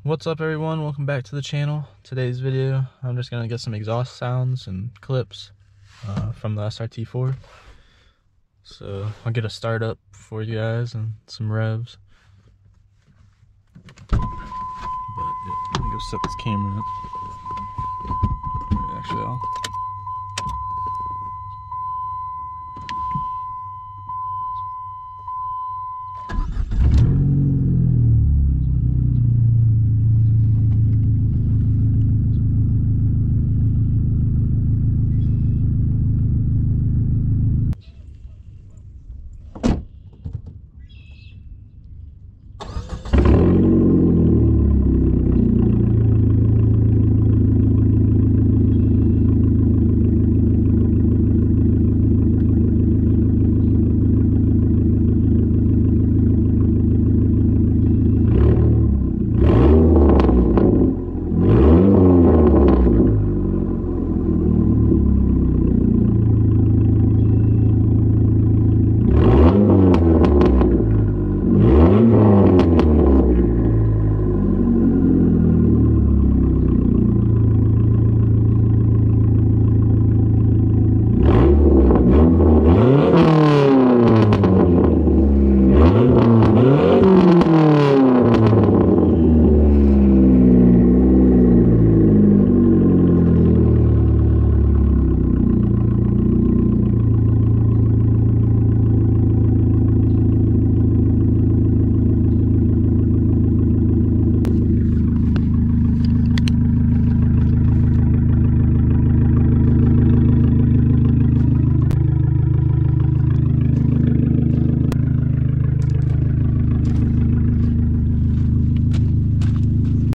What's up everyone, welcome back to the channel. Today's video, I'm just gonna get some exhaust sounds and clips from the SRT-4. So I'll get a start up for you guys and some revs. But yeah, let me go set this camera up. Actually,